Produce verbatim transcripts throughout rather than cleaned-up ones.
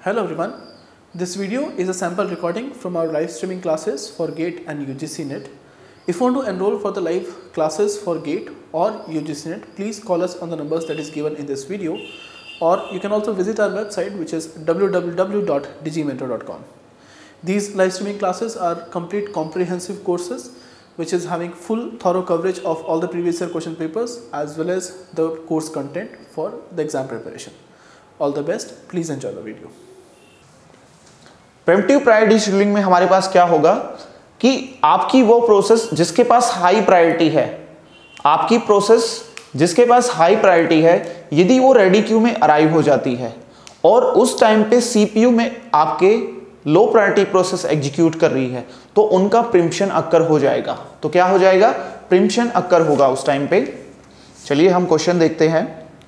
Hello everyone, this video is a sample recording from our live streaming classes for GATE and U G C NET. If you want to enroll for the live classes for GATE or U G C NET, please call us on the numbers that is given in this video, or you can also visit our website, which is w w w dot digimentor dot com. These live streaming classes are complete comprehensive courses which is having full thorough coverage of all the previous year question papers as well as the course content for the exam preparation. All the best, please enjoy the video. Preemptive priority scheduling में हमारे पास क्या होगा कि आपकी वो process जिसके पास high priority है, आपकी प्रोसेस जिसके पास हाई प्रायोरिटी है, यदि वो रेडी क्यू में अराइव हो जाती है और उस टाइम पे सीपीयू में आपके लो प्रायोरिटी प्रोसेस एग्जीक्यूट कर रही है, तो उनका प्रीम्पशन अक्कर हो जाएगा। तो क्या हो जाएगा? प्रीम्पशन अक्कर होगा उस टाइम पे। चलिए हम क्वेश्चन देखते हैं।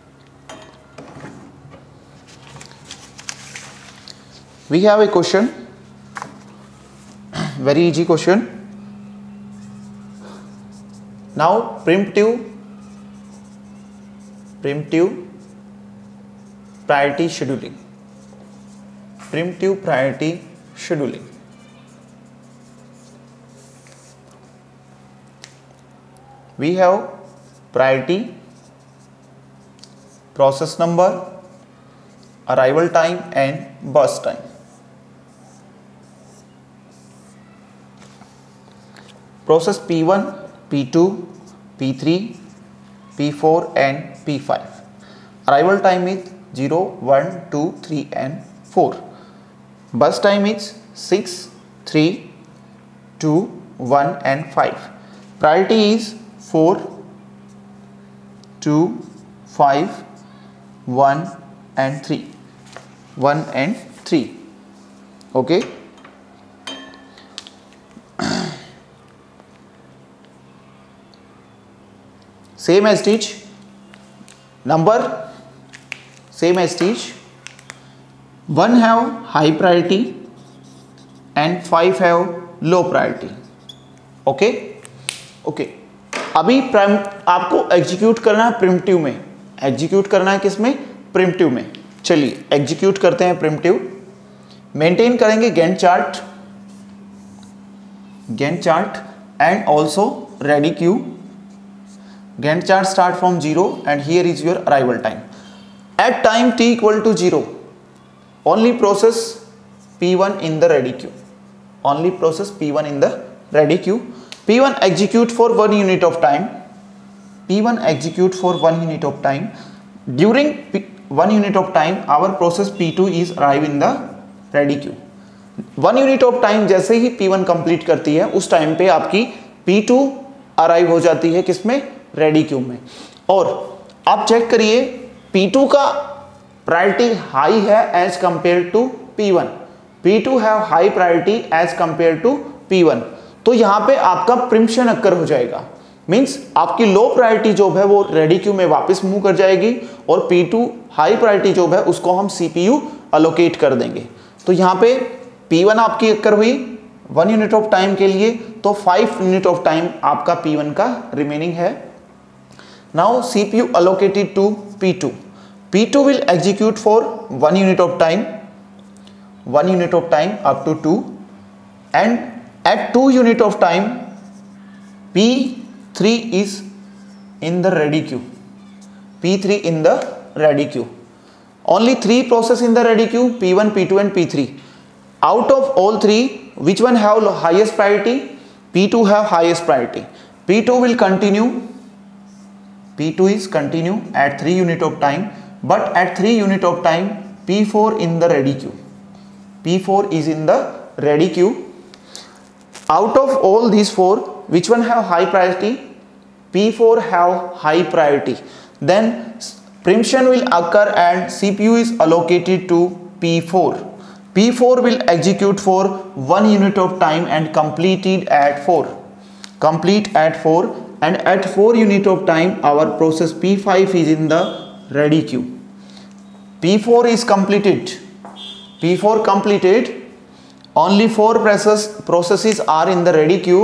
We have a question, very easy question. Now preemptive preemptive priority scheduling. Preemptive priority scheduling. We have priority, process number, arrival time and burst time. Process P one, P two, P three, P four and P five. Arrival time is zero, one, two, three and four. Burst time is six, three, two, one and five. Priority is four, two, five, one and three. one and three. Okay. Same as teach number, same as teach. One have high priority and five have low priority. Okay, okay. अभी prime आपको execute करना है प्रीम्पटिव में, execute करना है किसमें? प्रीम्पटिव में। चलिए एग्जीक्यूट करते हैं प्रीम्पटिव। मेंटेन करेंगे Gantt chart, Gantt chart and also ready queue. Gantt chart start from zero and here is your arrival time. At time t equal to zero, only process P one in the ready queue. Only process P one in the ready queue. P one execute for one unit of time. P one execute for one unit of time. During P one unit of time, our process P two is arrive in the ready queue. One unit of time जैसे ही P one complete करती है, उस time पे आपकी P two arrive हो जाती है किसमें? रेडी क्यू में। और आप चेक करिए P टू का प्रायोरिटी हाई है as compare to P one. P two have high priority as compare to P one. तो यहां पे आपका प्रीम्पशन अक्कर हो जाएगा, मींस आपकी लो प्रायोरिटी जॉब है वो रेडी क्यू में वापस मूव कर जाएगी और P two high priority job है उसको हम सीपीयू अलोकेट कर देंगे। तो यहां पे P वन आपकी अक्कर हुई वन यूनिट ऑफ टाइम के लिए, तो फाइव यूनिट ऑफ टाइम आपका P वन का रिमेनिंग है। Now C P U allocated to P two. P two will execute for one unit of time, one unit of time up to two, and at two unit of time P three is in the ready queue. P three in the ready queue. Only three process in the ready queue: P one, P two and P three. Out of all three, which one have highest priority? P two have highest priority. P two will continue. P two is continue at three unit of time, but at three unit of time P four in the ready queue. P four is in the ready queue. Out of all these four, which one have high priority? P four have high priority. Then preemption will occur and C P U is allocated to P four. P four will execute for one unit of time and completed at four. Complete at four. And at four unit of time our process P five is in the ready queue. P four is completed. P four completed. Only four process processes are in the ready queue.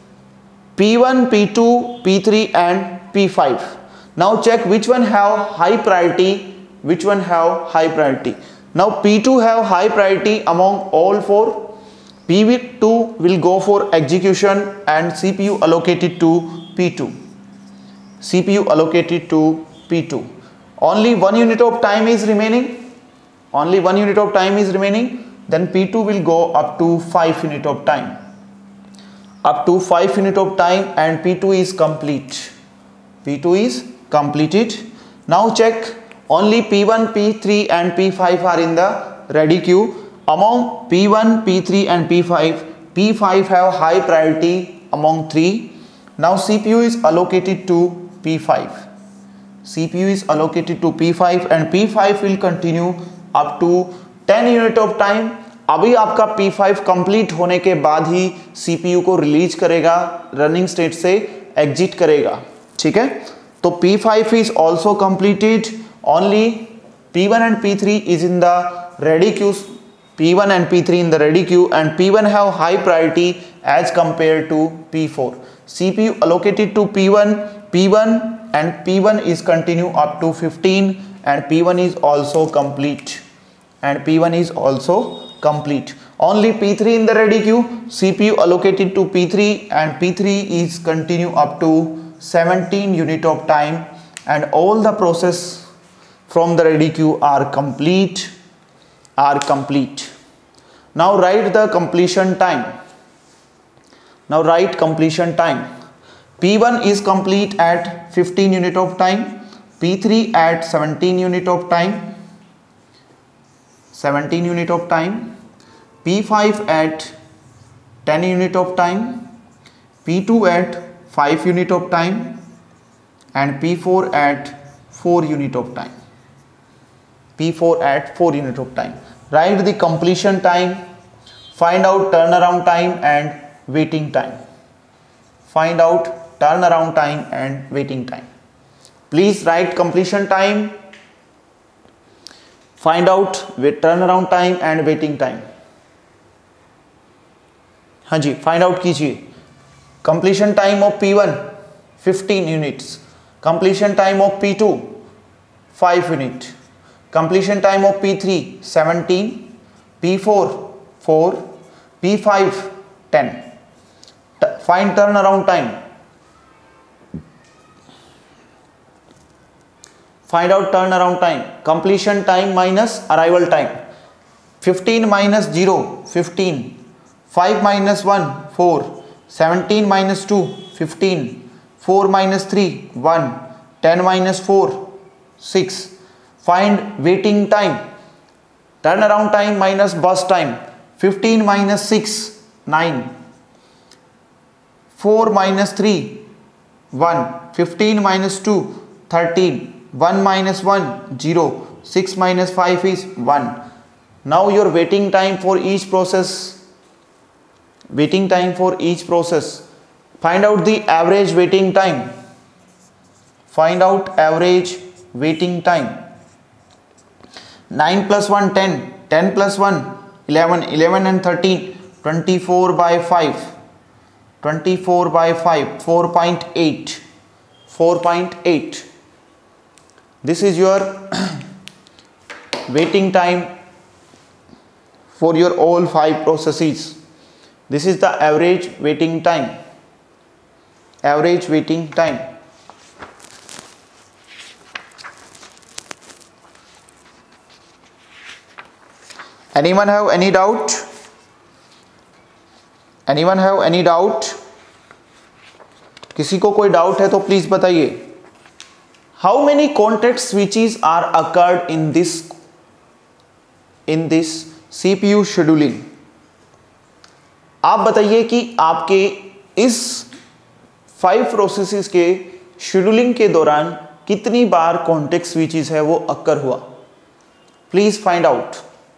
P one, P two, P three and P five. Now check which one have high priority, which one have high priority. Now P two have high priority among all four. P two will go for execution and C P U allocated to P two. C P U allocated to P two. Only one unit of time is remaining. Only one unit of time is remaining. Then P two will go up to five unit of time. Up to five unit of time, and P two is complete. P two is completed. Now check, only P one, P three and P five are in the ready queue. Among P one, P three and P five, P five have high priority among three. Now C P U is allocated to P five. C P U is allocated to P five and P five will continue up to ten unit of time. अभी आपका P five complete होने के बाद ही C P U को release करेगा, running state से exit करेगा, ठीक है। तो P five is also completed. Only P one and P three is in the ready queue. P one and P three in the ready queue, and P one have high priority as compared to P four. C P U allocated to P one, P one and P one is continue up to fifteen, and P one is also complete. And P one is also complete. Only P three in the ready queue. C P U allocated to P three, and P three is continue up to seventeen unit of time, and all the process from the ready queue are complete. Are complete. Now write the completion time. Now write completion time. P one is complete at fifteen unit of time. P three at seventeen unit of time. seventeen unit of time. P five at ten unit of time. P two at five unit of time, and P four at four unit of time. P four at four unit of time. Write the completion time. Find out turnaround time and waiting time. Find out turnaround time and waiting time. Please write completion time. Find out with turnaround time and waiting time. हाँ जी, find out कीजिए. Completion time of P one fifteen units. Completion time of P two five unit. Completion time of P three seventeen. P four four. P five ten. Find turnaround time. Find out turnaround time. Completion time minus arrival time. fifteen minus zero fifteen. five minus one four. seventeen minus two fifteen. four minus three one. ten minus four six. Find waiting time. Turnaround time minus bus time. fifteen minus six nine. four minus three one. fifteen minus two thirteen. one minus one zero. six minus five is one. Now your waiting time for each process. Waiting time for each process. Find out the average waiting time. Find out average waiting time. nine plus one ten. ten plus one eleven. eleven and thirteen. twenty-four by five. twenty-four by five. four point eight. four point eight. This is your waiting time for your all five processes. This is the average waiting time. Average waiting time. Anyone have any doubt? Anyone have any doubt? किसी को कोई doubt है तो please बताइए. How many context switches are occurred in this in this C P U scheduling? आप बताइए कि आपके इस फाइव प्रोसेसेस के शेड्यूलिंग के दौरान कितनी बार कॉन्टेक्स्ट स्विचेस है वो अक्कर हुआ. Please find out.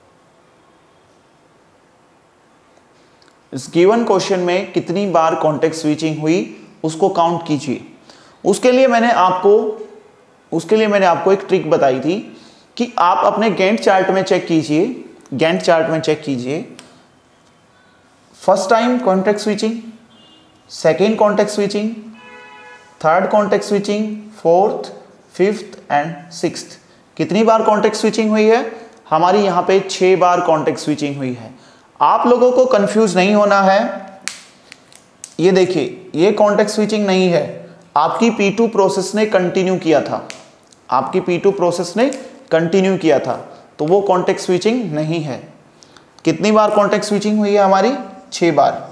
इस गिवन क्वेश्चन में कितनी बार कॉन्टेक्स्ट स्विचिंग हुई उसको काउंट कीजिए. उसके लिए मैंने आपको उसके लिए मैंने आपको एक ट्रिक बताई थी कि आप अपने गैंट चार्ट में चेक कीजिए. गैंट चार्ट में चेक कीजिए. First time context switching, second context switching, third context switching, fourth, fifth and sixth. कितनी बार कॉन्टेक्स्ट स्विचिंग हुई है? हमारी यहाँ पे छः बार कॉन्टेक्स्ट स्विचिंग हुई है। आप लोगों को कंफ्यूज नहीं होना है, ये देखिए ये कॉन्टेक्स्ट स्विचिंग नहीं है, आपकी पी टू प्रोसेस ने कंटिन्यू किया था, आपकी पी टू प्रोसेस ने कंटिन्यू किया था, तो वो कॉन्टेक्स्ट स्विचिंग नहीं है। कितनी बार कॉन्टेक्स्ट स्विचिंग हुई है हमारी? छः बार,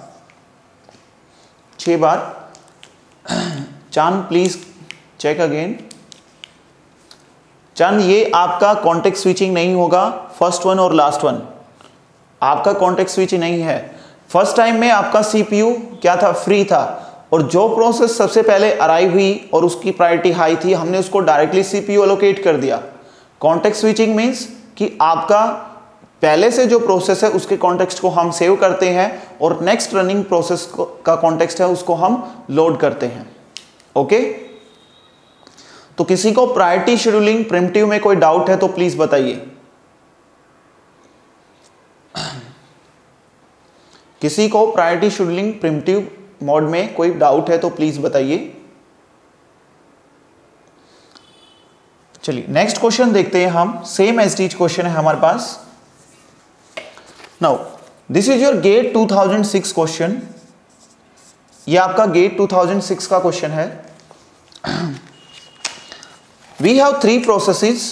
छः बार। चांद प्लीज चेक अगेन। चांद ये आपका कॉन्टेक्स्ट स्विचिंग नहीं होगा, फर्स्ट वन और लास्ट वन आपका कॉन्टेक्स्ट स्विचिंग नहीं है। फर्स्ट टाइम में आपका सीपीयू क्या था? फ्री था, और जो प्रोसेस सबसे पहले अराइव हुई और उसकी प्रायोरिटी हाई थी, हमने उसको डायरेक्टली सीपीयू एलोकेट कर दिया। कॉन्टेक्स्ट स्विचिंग मीन्स कि आपका पहले से जो प्रोसेस है उसके कॉन्टेक्स्ट को हम सेव करते हैं और नेक्स्ट रनिंग प्रोसेस का कॉन्टेक्स्ट है उसको हम लोड करते हैं। ओके, तो किसी को प्रायोरिटी शेड्यूलिंग प्रिमिटिव में कोई डाउट है तो प्लीज बताइए। किसी को प्रायोरिटी शेड्यूलिंग प्रिमिटिव मोड में कोई डाउट है तो प्लीज बताइए। चलिए नेक्स्ट क्वेश्चन देखते हैं हम। सेम एज टीच क्वेश्चन है हमारे पास। Now this is your GATE two thousand six question. ये आपका गेट टू थाउजेंड सिक्स का क्वेश्चन है। We have three processes,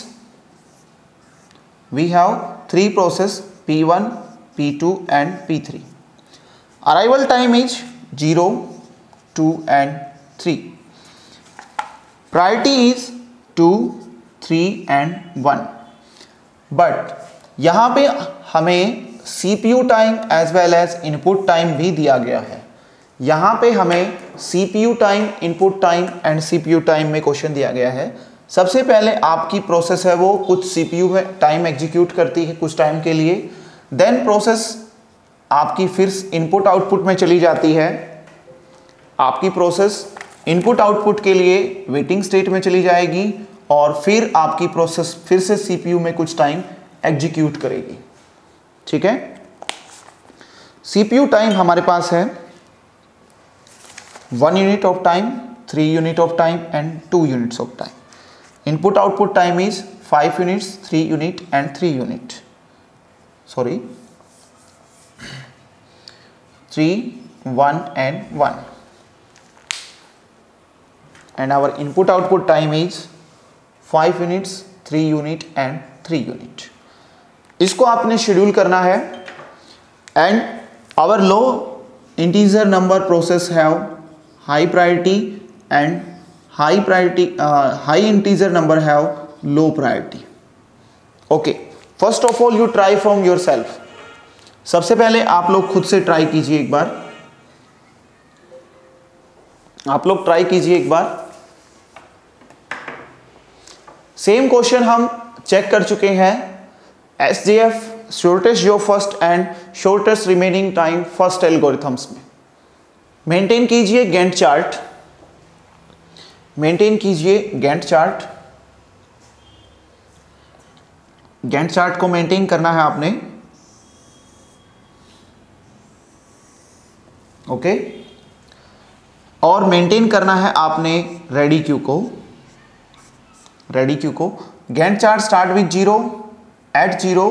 we have three process P one, P two and P three. Arrival time is zero, two and three. Priority is two, three and one. But यहां पे हमें CPU time as well as input time भी दिया गया है। यहां पे हमें CPU time, input time and CPU time में क्वेश्चन दिया गया है। सबसे पहले आपकी प्रोसेस है वो कुछ सीपीयू में टाइम एग्जीक्यूट करती है कुछ टाइम के लिए, देन प्रोसेस आपकी फिर इनपुट आउटपुट में चली जाती है। आपकी प्रोसेस इनपुट आउटपुट के लिए वेटिंग स्टेट में चली जाएगी और फिर आपकी प्रोसेस फिर से सीपीयू में कुछ टाइम एग्जीक्यूट करेगी। ठीक है, सीपीयू टाइम हमारे पास है one unit of time, three unit of time and two units of time. Input output time is five units, three unit and three unit, sorry three, one and one, and our input output time is five units, three unit and three unit। इसको आपने schedule करना है। and our low integer number process have high priority and high priority uh, high integer number have low priority। okay, first of all you try from yourself। सबसे पहले आप लोग खुद से ट्राई कीजिए एक बार, आप लोग ट्राई कीजिए एक बार। सेम क्वेश्चन हम चेक कर चुके हैं। एस जी एफ शॉर्टेस्ट जो first and shortest remaining time first algorithms में मेंटेन कीजिए गैंट चार्ट, मेंटेन कीजिए गैंट चार्ट। गैंट चार्ट को मेंटेन करना है आपने। Okay okay? और मेंटेन करना है आपने रेडी क्यू को, रेडी क्यू को। Gantt chart start with zero, at zero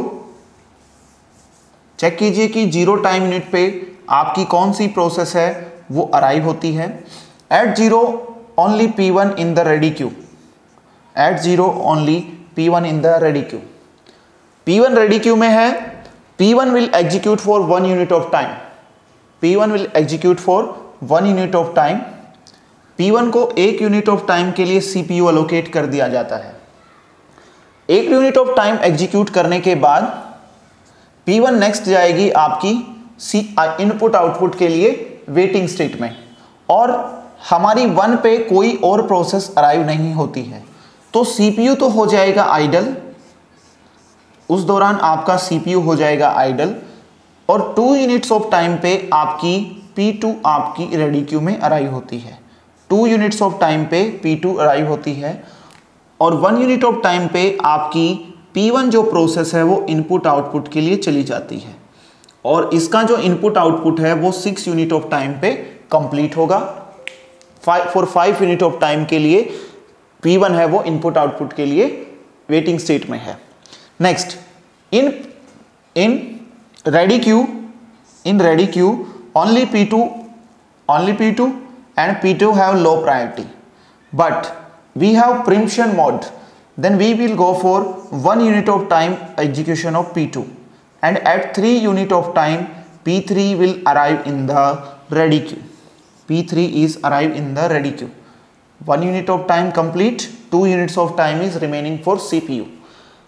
check कीजिए कि जीरो टाइम यूनिट पे आपकी कौन सी प्रोसेस है वो अराइव होती है। At zero only P one in the ready queue, at zero only P one in the ready queue. P one ready queue में है, P one will execute for one unit of time, P one will execute for one unit of time. P one को एक unit of time के लिए CPU allocate कर दिया जाता है। एक यूनिट ऑफ टाइम एग्जीक्यूट करने के बाद पी वन नेक्स्ट जाएगी आपकी सी इनपुट आउटपुट के लिए वेटिंग स्टेट में, और हमारी वन पे कोई और प्रोसेस अराइव नहीं होती है, तो सीपीयू तो हो जाएगा आइडल, उस दौरान आपका सीपीयू हो जाएगा आइडल, और टू यूनिट्स ऑफ टाइम पे आपकी पी टू आपकी रेडी क्यू में अराइव होती है। टू यूनिट्स ऑफ टाइम पे पी टू अराइव होती है, और वन यूनिट ऑफ टाइम पे आपकी पी वन जो प्रोसेस है वो इनपुट आउटपुट के लिए चली जाती है, और इसका जो इनपुट आउटपुट है वो सिक्स यूनिट ऑफ टाइम पे कंप्लीट होगा। Five for five unit of time के लिए पी वन है वो इनपुट आउटपुट के लिए वेटिंग स्टेट में है। Next in in ready queue in ready queue only P two only P two and P two have low priority, but we have preemption mode, then we will go for one unit of time execution of P two, and at three unit of time P three will arrive in the ready queue. P three is arrive in the ready queue. One unit of time complete, two units of time is remaining for C P U.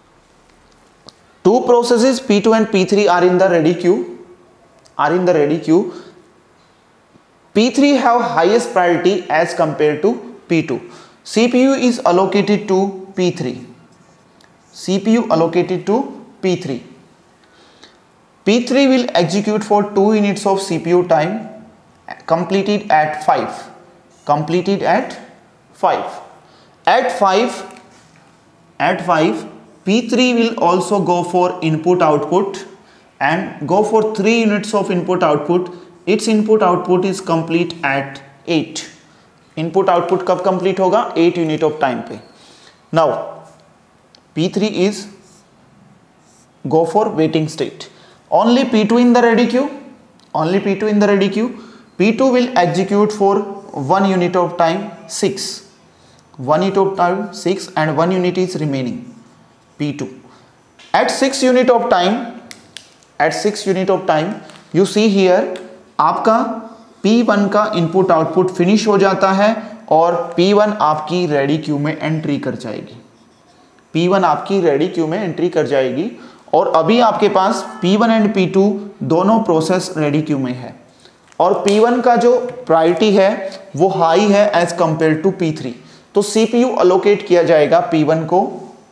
Two processes P two and P three are in the ready queue. Are in the ready queue. P three have highest priority as compared to P two. C P U is allocated to P three. C P U allocated to P three. P three will execute for two units of C P U time, completed at five. Completed at five. At five, at five, P three will also go for input output and go for three units of input output. Its input output is complete at eight. Input output कब complete होगा? eight unit of time पे. Now P three is go for waiting state. Only P two in the ready queue. Only P two in the ready queue. P two will execute for one unit of time six. One unit of time six and one unit is remaining. P two. At six unit of time, at six unit of time, you see here आपका P one का input output finish हो जाता है और P one आपकी ready queue में entry कर जाएगी. P one आपकी रेडी क्यू में एंट्री कर जाएगी और अभी आपके पास P one and P two दोनों प्रोसेस रेडी क्यू में है और P one का जो प्रायोरिटी है वो हाई है as compare to P three. तो C P U अलोकेट किया जाएगा P one को.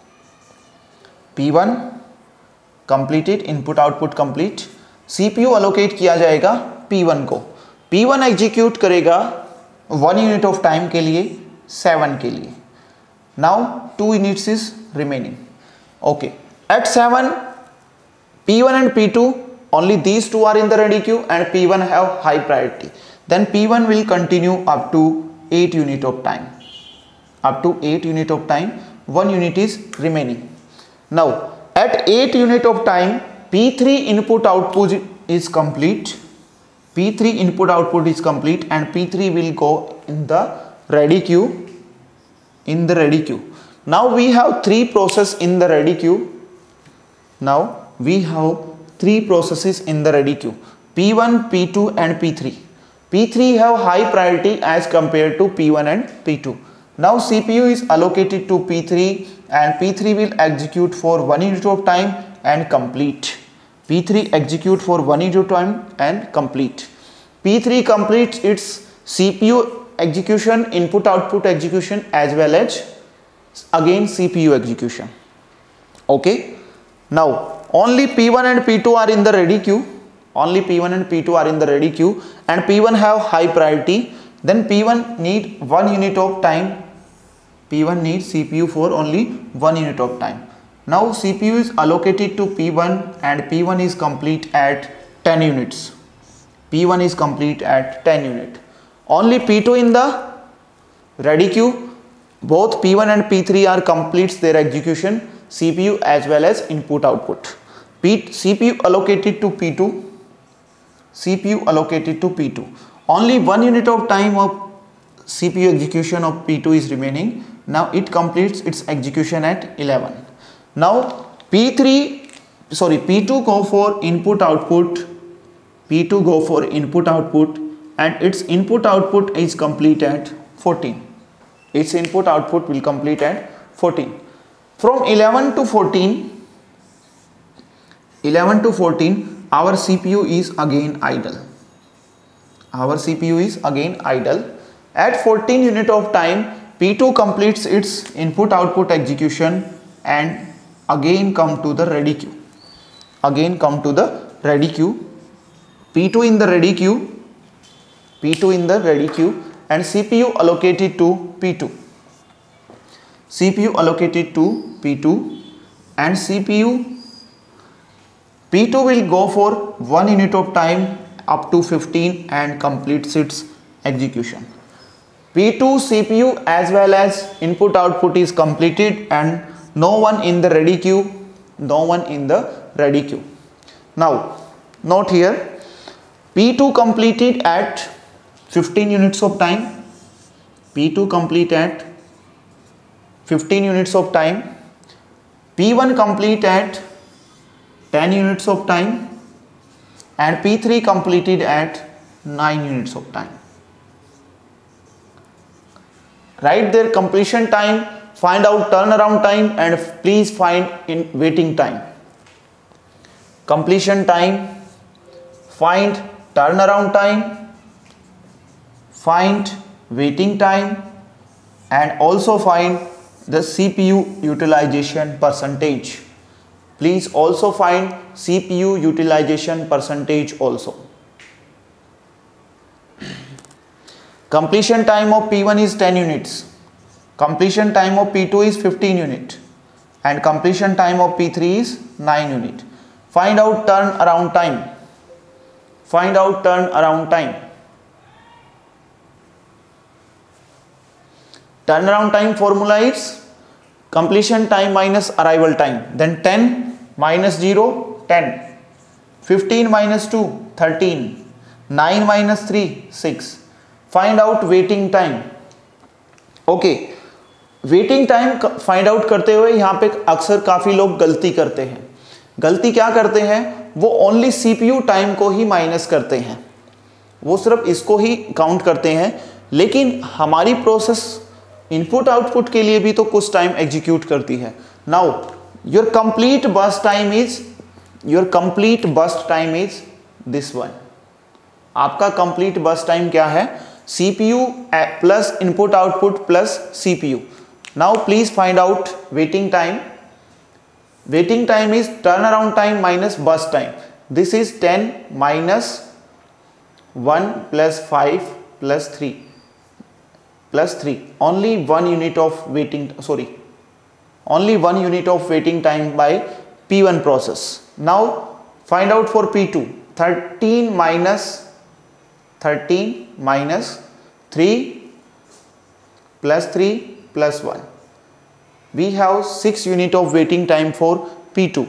P one completed, input output complete. C P U allocate किया जाएगा P one को. P one एग्जीक्यूट करेगा वन यूनिट ऑफ टाइम के लिए, सेवन के लिए. Now two units is remaining. Okay, at seven P one and P two only these two are in the ready queue and P one have high priority. Then P one will continue up to eight unit of time. Up to eight unit of time, one unit is remaining. Now at eight unit of time, P three input output is complete. P three input output is complete and P three will go in the ready queue. In the ready queue. Now we have three processes in the ready queue. Now we have three processes in the ready queue. P one, P two and P three. P three have high priority as compared to P one and P two. Now C P U is allocated to P three and P three will execute for one unit of time and complete. P three execute for one unit of time and complete. P three completes its C P U execution, input output execution as well as again C P U execution. Okay. Now only P one and P two are in the ready queue. Only P one and P two are in the ready queue and P one have high priority. Then P one need one unit of time. P one needs C P U for only one unit of time. Now C P U is allocated to P one and P one is complete at ten units. P one is complete at ten unit. Only P two in the ready queue. Both P one and P three are completes their execution, C P U as well as input output. P, C P U allocated to P two. C P U allocated to P two. Only one unit of time of C P U execution of P two is remaining. Now it completes its execution at eleven. Now P three, sorry, P two go for input output. P two go for input output and its input output is complete at fourteen. Its input output will complete at fourteen. From eleven to fourteen, eleven to fourteen, our C P U is again idle. Our C P U is again idle. At fourteen unit of time, P two completes its input output execution and again come to the ready queue. Again come to the ready queue. P two in the ready queue. P two in the ready queue and C P U allocated to P two. C P U allocated to P two and C P U P two will go for one unit of time up to fifteen and completes its execution. P two C P U as well as input output is completed and no one in the ready queue, no one in the ready queue. Now note here, P two completed at fifteen units of time, P two complete at fifteen units of time, P one complete at ten units of time, and P three completed at nine units of time. Write their completion time, find out turnaround time, and please find in waiting time. Completion time, find turnaround time, find waiting time, and also find the C P U utilization percentage. Please also find C P U utilization percentage also. Completion time of P one is ten units, completion time of P two is fifteen unit, and completion time of P three is nine unit. Find out turnaround time. Find out turnaround time. Turnaround time formula is completion time minus arrival time. Then ten minus zero, ten. fifteen minus two, thirteen. nine minus three, six. Find out waiting time. Okay, waiting time find out करते हुए यहाँ पे अक्सर काफ़ी लोग गलती करते हैं. गलती क्या करते हैं, वो ओनली सीपीयू टाइम को ही माइनस करते हैं, वो सिर्फ इसको ही काउंट करते हैं. लेकिन हमारी प्रोसेस इनपुट आउटपुट के लिए भी तो कुछ टाइम एग्जीक्यूट करती है. Now your complete burst time is your complete burst time is this one. आपका कंप्लीट बर्स्ट टाइम क्या है, CPU plus input output plus CPU. Now please find out waiting time. Waiting time is turn around time minus burst time. This is ten minus one plus five plus three plus three. Only one unit of waiting sorry only one unit of waiting time by P one process. Now find out for P two. thirteen minus thirteen minus three plus three plus one. We have six unit of waiting time for P two.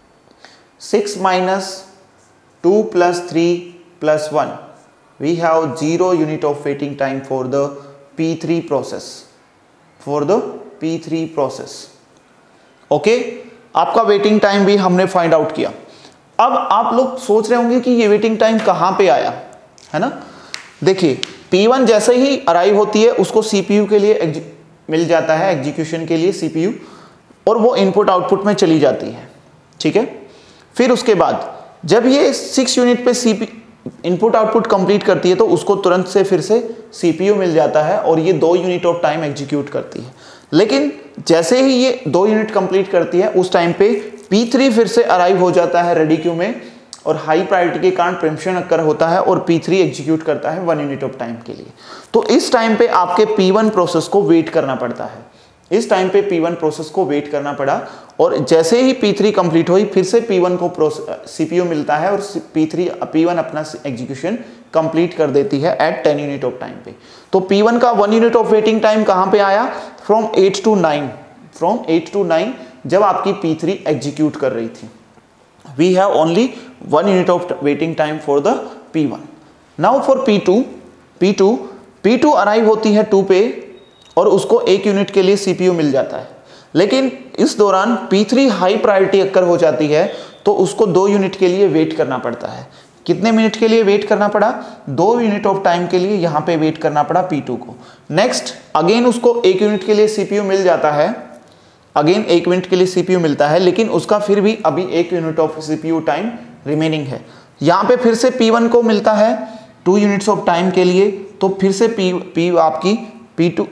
six minus two plus three plus one. We have zero unit of waiting time for the P three process. For the P three process. Okay? आपका waiting time भी हमने find out किया. अब आप लोग सोच रहे होंगे कि ये वेटिंग टाइम कहाँ पे आया, है ना. देखिए P one जैसे ही अराइव होती है उसको सीपीयू के लिए मिल जाता है एग्जीक्यूशन के लिए सीपीयू, और वो इनपुट आउटपुट में चली जाती है. ठीक है. फिर उसके बाद जब ये सिक्स यूनिट पे सीपी इनपुट आउटपुट कंप्लीट करती है तो उसको तुरंत से फिर से सीपीयू मिल जाता है और ये दो यूनिट ऑफ टाइम एग्जीक्यूट करती है. लेकिन जैसे ही ये दो यूनिट कंप्लीट करती है उस टाइम पे P three फिर से अराइव हो जाता है रेडी क्यू में, और हाई प्रायोरिटी के कारण प्रीएम्पशन अकर होता है और P three एग्जीक्यूट करता है वन यूनिट ऑफ टाइम के लिए. तो इस टाइम पे आपके P one प्रोसेस को वेट करना पड़ता है. इस टाइम पे P one प्रोसेस को वेट करना पड़ा, और जैसे ही P three कंप्लीट हुई फिर से P one को सीपीयू मिलता है और P three P one अपना एग्जीक्यूशन कंप्लीट कर देती है at ten unit of time पे. तो P one का one unit of waiting time कहाँ पे आया, from eight to nine. From eight to nine जब आपकी P three एग्जीक्यूट कर रही थी. We have only one unit of waiting time for the P one. Now for P two, P two P two arrive होती है to पे और उसको एक यूनिट के लिए सीपीयू मिल जाता है. लेकिन इस दौरान P three high priority occur हो जाती है तो उसको दो यूनिट के लिए वेट करना पड़ता है. कितने मिनट के लिए वेट करना पड़ा, दो यूनिट ऑफ टाइम के लिए यहाँ पे वेट करना पड़ा P two को. नेक्स्ट अगेन उसको एक यूनिट के लिए सीपीयू मिल जाता है, अगेन एक मिनट के लिए सीपीयू मिलता है, लेकिन उसका फिर भी अभी एक unit of CPU time remaining है. यहाँ पे फिर से P one को मिलता है टू यूनिट्स ऑफ टाइम के लिए, तो फिर से P, P आपकी P two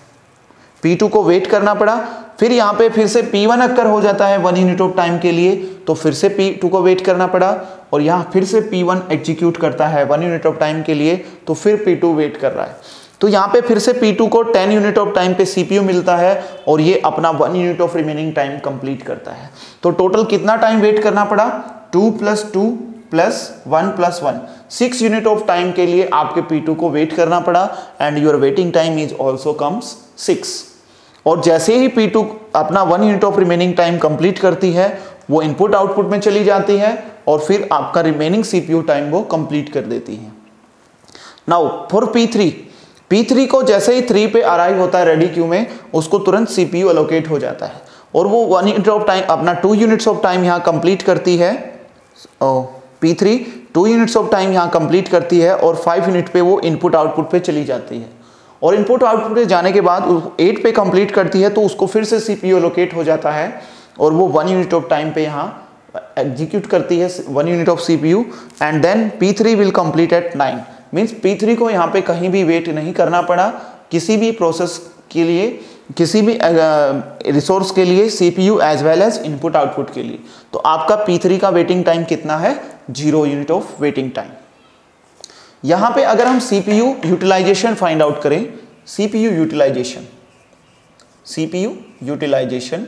P two को वेट करना पड़ा. फिर यहाँ पे फिर से P one अक्कर हो जाता है वन यूनिट ऑफ टाइम के लिए, तो फिर से P two को वेट करना पड़ा, और यहाँ फिर से P one एग्जीक्यूट करता है वन यूनिट ऑफ टाइम के लिए, तो फिर P two वेट कर रहा है. तो यहाँ पे फिर से P two को टेन यूनिट ऑफ टाइम पे सीपीयू मिलता है और ये अपना one unit of remaining time complete करता है. तो टोटल कितना टाइम वेट करना पड़ा, two plus two plus one plus one, six unit of time के लिए आपके P two को वेट करना पड़ा, and your waiting time is also comes six. और जैसे ही P two अपना one unit of remaining time complete करती है वो इनपुट आउटपुट में चली जाती है और फिर आपका रिमेनिंग सीपीयू टाइम वो कंप्लीट कर देती है। Now for P three, P three को जैसे ही थ्री पे अराइव होता है रेडी क्यू में, उसको तुरंत सीपीयू एलोकेट हो जाता है और वो वन यूनिट ऑफ टाइम अपना टू यूनिट्स ऑफ टाइम यहाँ कंप्लीट करती है। P three two units of time यहाँ कंप्लीट करती है और फाइव यूनिट पे वो इनपुट आउटपुट पे चली जाती है और इनपुट आउटपुट पे जाने के बाद एट पे कंप्लीट करती है तो उसको फिर से सीपीयू एलोकेट हो जाता है और वो वन यूनिट ऑफ टाइम पे यहाँ एग्जीक्यूट करती है one unit of CPU and then P three will complete at nine. Means P three को यहाँ पे कहीं भी वेट नहीं करना पड़ा किसी भी प्रोसेस के लिए, किसी भी रिसोर्स के लिए, CPU as well as input output के लिए। तो आपका पी थ्री का वेटिंग टाइम कितना है? Zero unit of waiting time. यहाँ पे अगर हम सीपीयू यूटिलाइजेशन फाइंड आउट करें, सीपीयू यूटिलाइजेशन, सीपीयू यूटिलाइजेशन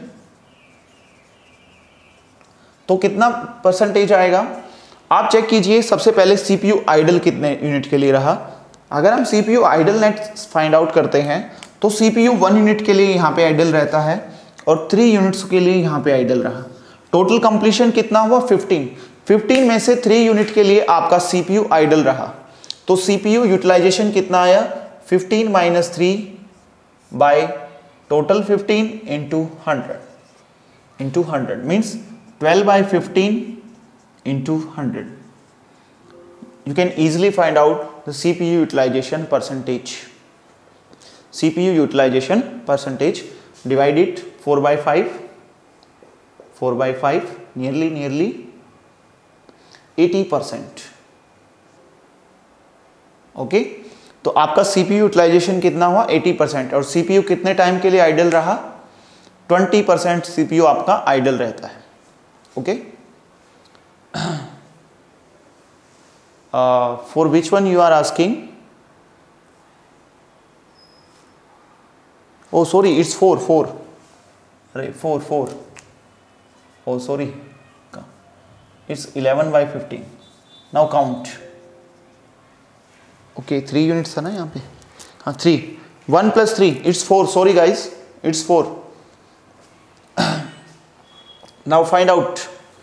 तो कितना परसेंटेज आएगा? आप चेक कीजिए। सबसे पहले सीपीयू आइडल कितने यूनिट के लिए रहा। अगर हम सीपीयू आइडल नेट फाइंड आउट करते हैं तो सीपीयू वन यूनिट के लिए यहाँ पे आइडल रहता है और थ्री यूनिट्स के लिए यहाँ पे आइडल रहा। टोटल कंप्लीशन कितना हुआ? फिफ्टीन। फिफ्टीन में से थ्री यूनिट के लिए आपका सीपीयू आइडल रहा तो सीपीयू यूटिलाइजेशन कितना आया? Fifteen minus three by total fifteen into hundred into hundred means twelve by fifteen into one hundred. You can easily find out the C P U utilization percentage. C P U utilization percentage, divide it four by five, four by five, nearly nearly eighty percent. Okay, तो आपका C P U utilization कितना हुआ? eighty percent। और C P U कितने time के लिए idol रहा? twenty percent C P U आपका आइडल रहता है। Okay, uh, for which one you are asking? Oh sorry, it's four, four. Right, four, four. Oh sorry, it's eleven by fifteen. Now count. Okay, three units है ना यहाँ पे? हाँ, three. One plus three, it's four. Sorry guys, it's four. Now find out.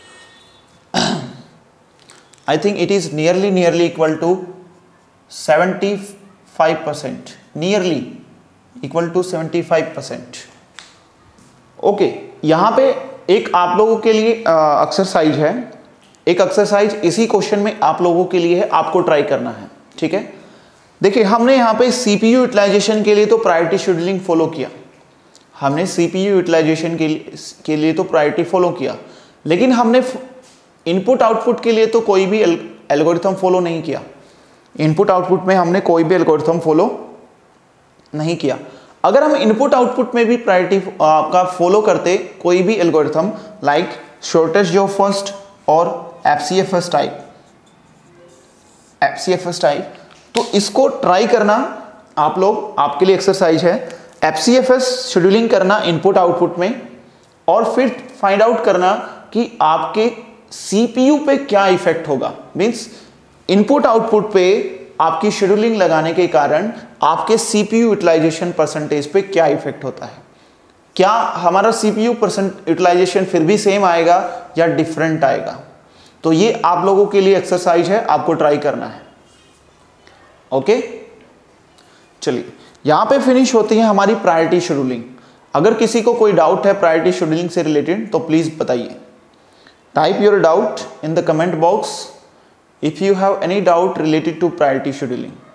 I think it is nearly nearly equal to seventy-five percent. Nearly equal to seventy-five percent. Okay, यहाँ पे एक आप लोगों के लिए एक्सरसाइज है। एक एक्सरसाइज इसी क्वेश्चन में आप लोगों के लिए है, आपको ट्राई करना है। ठीक है, देखिए हमने यहाँ पे सीपीयू यूटिलाइजेशन के लिए तो प्रायोरिटी शेड्यूलिंग फॉलो किया, हमने सीपीयू यूटिलाइजेशन के लिए के लिए तो प्रायोरिटी फॉलो किया, लेकिन हमने इनपुट आउटपुट के लिए तो कोई भी एल्गोरिथम फॉलो नहीं किया। इनपुट आउटपुट में हमने कोई भी एल्गोरिथम फॉलो नहीं किया। अगर हम इनपुट आउटपुट में भी प्रायोरिटी का फॉलो करते कोई भी algorithm like shortest job first और एफसीएफएस टाइप एफसीएफएस टाइप तो इसको ट्राई करना आप लोग, आपके लिए एक्सरसाइज है। एफसीएफएस शेड्यूलिंग करना इनपुट आउटपुट में और फिर फाइंड आउट करना कि आपके सीपीयू पे क्या इफेक्ट होगा। मींस इनपुट आउटपुट पे आपकी शेड्यूलिंग लगाने के कारण आपके सीपीयू यूटिलाइजेशन परसेंटेज पे क्या इफेक्ट होता है। क्या हमारा सीपीयू परसेंट यूटिलाइजेशन फिर भी सेम आएगा या डिफरेंट आएगा। तो ये आप लोगों के लिए एक्सरसाइज है, आपको ट्राई करना है। ओके, चलिए यहां पे फिनिश होती है हमारी प्रायोरिटी शेड्यूलिंग। अगर किसी को कोई डाउट है प्रायोरिटी शेड्यूलिंग से रिलेटेड तो प्लीज बताइए। Type your doubt in the comment box if you have any doubt related to priority scheduling.